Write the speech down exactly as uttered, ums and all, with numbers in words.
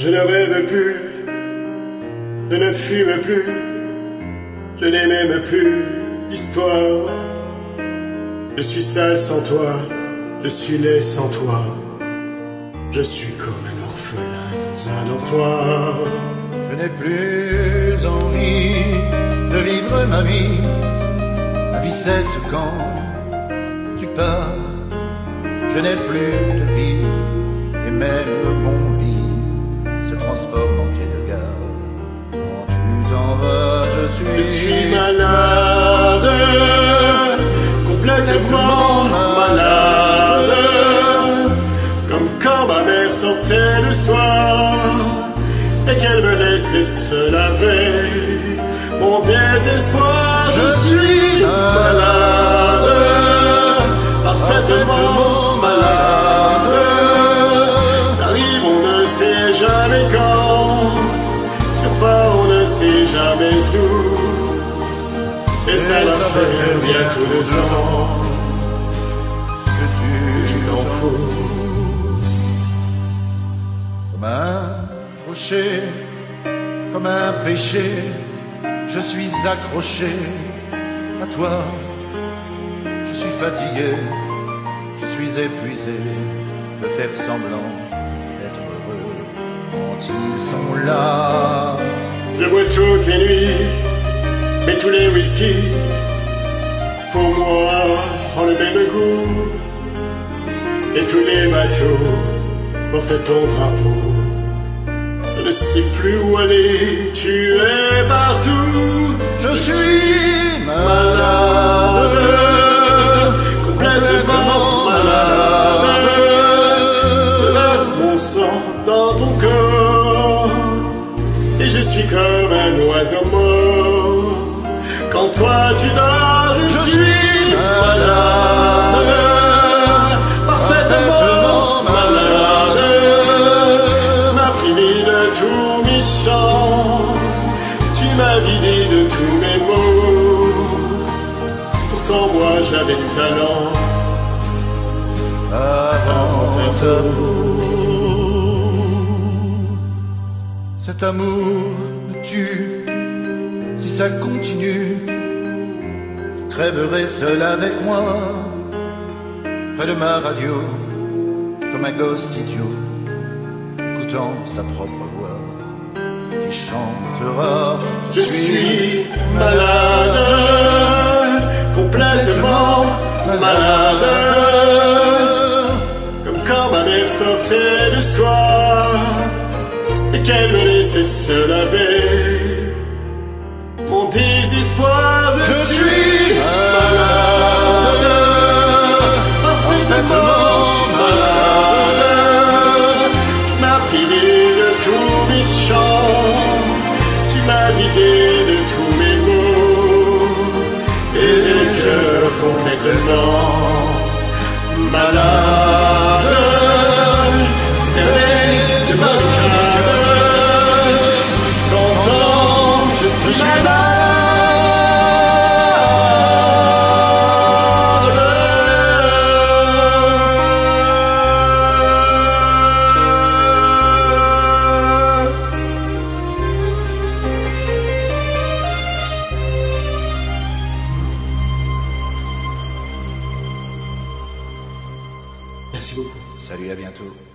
Je ne rêve plus, je ne fume plus, je n'ai même plus d'histoire. Je suis sale sans toi, je suis laid sans toi, je suis comme un orphelin dans un dortoir. Je n'ai plus envie de vivre ma vie, ma vie cesse quand tu pars. Je n'ai plus de vie, et même mon lit se transforme en quai de gare. Quand tu t'en vas, je suis, je suis malade, complètement malade, comme quand ma mère sortait le soir et qu'elle me laissait se laver. Mon désespoir, je suis malade, parfaitement malade. T'arrives, on ne sait jamais quand, tu pars, on ne sait jamais où. Et ça va faire bientôt deux ans que tu t'en fous. Comme un rocher, comme un péché, je suis accroché à toi. Je suis fatigué, je suis épuisé de faire semblant d'être heureux quand ils sont là. Je bois toutes les nuits, mais tous les whisky, pour moi, ont le même goût. Et tous les bateaux portent ton drapeau. Je ne sais plus où aller, tu es partout. Je, je suis malade, complètement malade. Je verse mon sang dans ton corps, et je suis comme un oiseau mort. Quand toi tu dors, je, je suis malade, parfaitement malade. Tu m'as privé de tous mes chants, tu m'as vidé de tous mes mots. Pourtant moi j'avais du talent avant ta peau. Cet amour me tue, si ça continue, je crèverai seul avec moi, près de ma radio, comme un gosse idiot, écoutant sa propre voix, qui chantera. Je, je suis malade, complètement malade, comme quand ma mère sortait le soir et qu'elle me laissait se laver. Mon désespoir, je, je suis malade, parfaitement malade. Tu m'as privé de tous mes chants, tu m'as vidé de tous mes mots, et j'ai le cœur complètement malade. C'est de barricade, t'entends, je suis malade. Merci beaucoup. Salut, à bientôt.